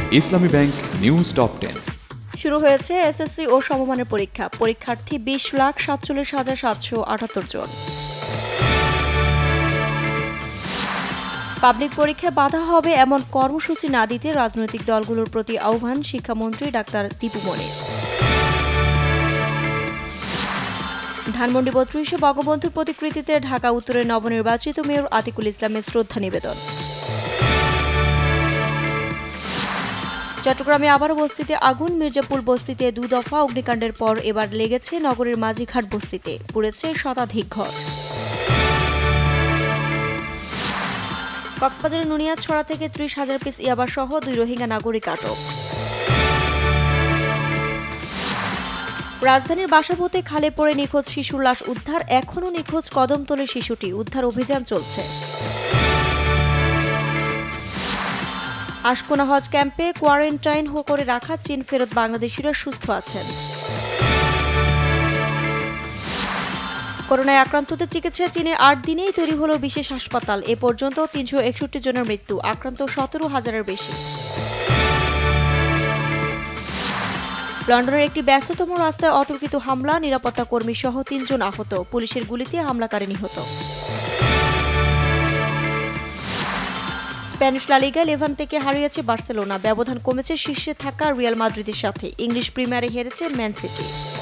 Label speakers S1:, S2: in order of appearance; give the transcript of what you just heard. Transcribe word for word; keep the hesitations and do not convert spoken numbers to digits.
S1: ইসলামী bank news top ten.
S2: শুরু হয়েছে SSC ও সমমানের পরীক্ষা। পরীক্ষার্থী বিশ লাখ সাতচল্লিশ হাজার সাতশো আটাত্তর জন। পাবলিক পরীক্ষায় বাধা হবে এমন কর্মসূচি না দিতে রাজনৈতিক দলগুলোর প্রতি আহ্বান শিক্ষামন্ত্রী ডাক্তার দীপু মনির। ধানমন্ডি বত্রিশে বঙ্গবন্ধুর প্রতিকৃতিতে ঢাকা উত্তরের নবনির্বাচিত মেয়র আতিকুল ইসলামের শ্রদ্ধা নিবেদন। চট্টগ্রামে আবারও বস্তিতে আগুন। মির্জাপুর বস্তিতে দু দফা অগ্নিকাণ্ডের পর এবার লেগেছে নগরের মাঝিঘাট বস্তিতে, পুড়েছে শতাধিক ঘর। কক্সবাজারের নুনিয়াছড়া থেকে ত্রিশ হাজার পিস ইয়াবা সহ দুই রোহিঙ্গা নাগরিক আটক। রাজধানীর বাসাবোতে খালে পড়ে নিখোঁজ শিশুর লাশ উদ্ধার। এখনও নিখোঁজ কদমতলের শিশুটি, উদ্ধার অভিযান চলছে। আশকোনা হজ ক্যাম্পে কোয়ারেন্টাইন করে রাখা চীন ফেরত বাংলাদেশিরা সুস্থ আছেন। করোনায় আক্রান্তদের চিকিৎসায় চীনে আট দিনেই তৈরি হলো বিশেষ হাসপাতাল। এ পর্যন্ত তিনশো একষট্টি জনের মৃত্যু, আক্রান্ত সতেরো হাজারের বেশি। লন্ডনের একটি ব্যস্ততম রাস্তায় অতর্কিত হামলা, নিরাপত্তা কর্মী সহ তিনজন আহত, পুলিশের গুলিতে হামলাকারী নিহত। স্প্যানিশ লা লিগায় লেভান্তেকে হারিয়েছে বার্সেলোনা, ব্যবধান কমেছে শীর্ষে থাকা রিয়াল মাদ্রিদের সাথে। ইংলিশ প্রিমিয়ারে হেরেছে ম্যান সিটি।